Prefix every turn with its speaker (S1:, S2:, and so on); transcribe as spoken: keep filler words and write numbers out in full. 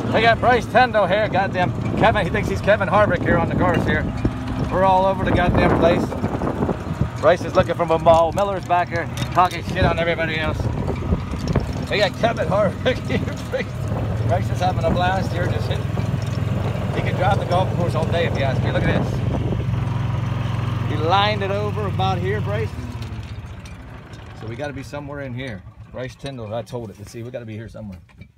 S1: We got Bryce Tyndall here, goddamn Kevin. He thinks he's Kevin Harvick here on the course here. We're all over the goddamn place. Bryce is looking from a ball. Miller's back here talking shit on everybody else. We got Kevin Harvick here. Bryce is having a blast here. Just hit. He can drive the golf course all day if you ask me. Look at this. He lined it over about here, Bryce. So we got to be somewhere in here. Bryce Tyndall, I told it. Let's see, we got to be here somewhere.